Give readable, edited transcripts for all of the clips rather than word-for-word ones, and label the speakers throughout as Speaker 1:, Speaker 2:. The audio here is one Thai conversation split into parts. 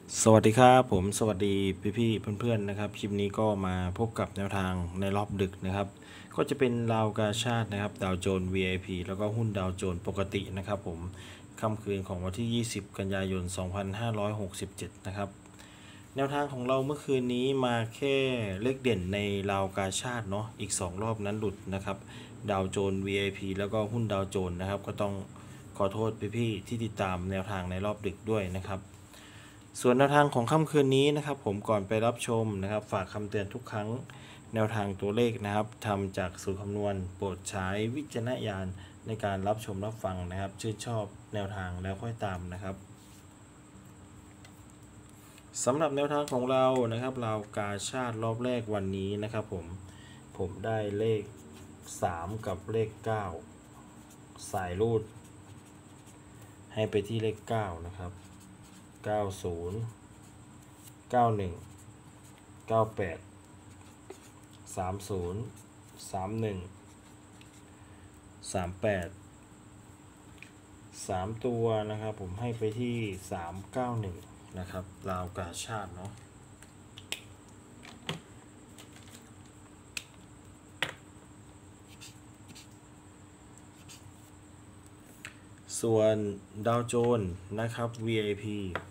Speaker 1: สวัสดีครับผมสวัสดีพี่ๆเพื่อนๆนะครับคลิปนี้ก็มาพบกับแนวทางในรอบดึกนะครับก็จะเป็นราวกาชาดนะครับดาวโจนส์ VIP แล้วก็หุ้นดาวโจนส์ปกตินะครับผมค่ำคืนของวันที่ 20 กันยายน 2567 นะครับแนวทางของเราเมื่อคืนนี้มาแค่เลขเด่นในราวกาชาดเนาะอีก2รอบนั้นหลุดนะครับดาวโจนส์ VIP แล้วก็หุ้นดาวโจนส์นะครับก็ต้องขอโทษพี่ๆที่ติดตามแนวทางในรอบดึกด้วยนะครับส่วนแนวทางของค่ำคืนนี้นะครับผมก่อนไปรับชมนะครับฝากคำเตือนทุกครั้งแนวทางตัวเลขนะครับทำจากสูตรคำนวณโปรดใช้วิจารณญาณในการรับชมรับฟังนะครับชื่นชอบแนวทางแล้วค่อยตามนะครับสำหรับแนวทางของเรานะครับเรากาชาติรอบแรกวันนี้นะครับผมได้เลข3กับเลข9สายรูดให้ไปที่เลข9นะครับ90 91 98 30 31 38 3ตัวนะครับผมให้ไปที่391นะครับราวกาชาติเนาะส่วนดาวโจนส์นะครับ VIP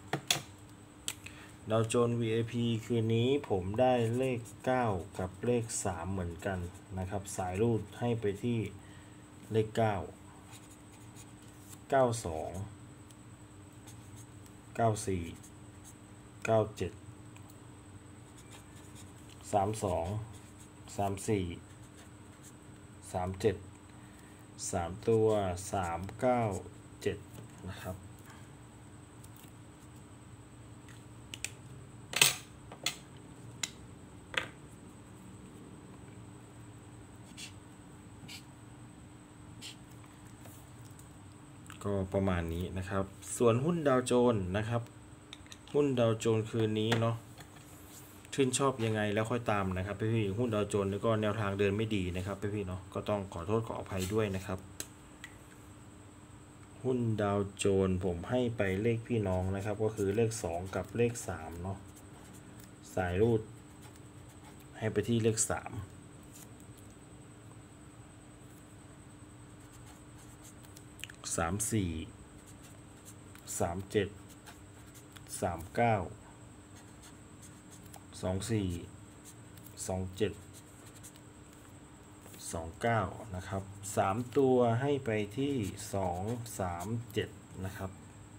Speaker 1: ดาวโจนส์ VIP คืนนี้ผมได้เลข9กับเลข3เหมือนกันนะครับสายรูดให้ไปที่เลข9 92 94 97 32 34 37 3ตัว397นะครับก็ประมาณนี้นะครับส่วนหุ้นดาวโจนส์นะครับหุ้นดาวโจนส์คืนนี้เนาะชื่นชอบยังไงแล้วค่อยตามนะครับพี่ๆหุ้นดาวโจนส์แล้วก็แนวทางเดินไม่ดีนะครับพี่ๆเนาะก็ต้องขอโทษขออภัยด้วยนะครับหุ้นดาวโจนส์ผมให้ไปเลขพี่น้องนะครับก็คือเลข2กับเลข3เนาะสายรูดให้ไปที่เลข3 34 37 39 24 27 29นะครับ3ตัวให้ไปที่2 3 7นะครับ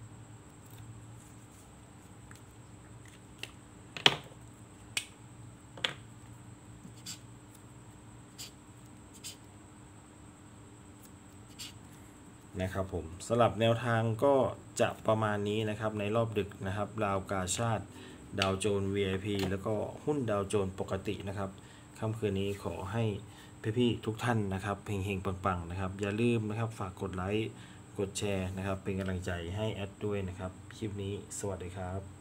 Speaker 1: นะครับผมสำหรับแนวทางก็จะประมาณนี้นะครับในรอบดึกนะครับราวกาชาติดาวโจนส์ VIP แล้วก็หุ้นดาวโจนส์ปกตินะครับค่ำคืนนี้ขอให้พี่ๆทุกท่านนะครับเฮงๆปังๆนะครับอย่าลืมนะครับฝากกดไลค์กดแชร์นะครับเป็นกำลังใจให้แอดด้วยนะครับคลิปนี้สวัสดีครับ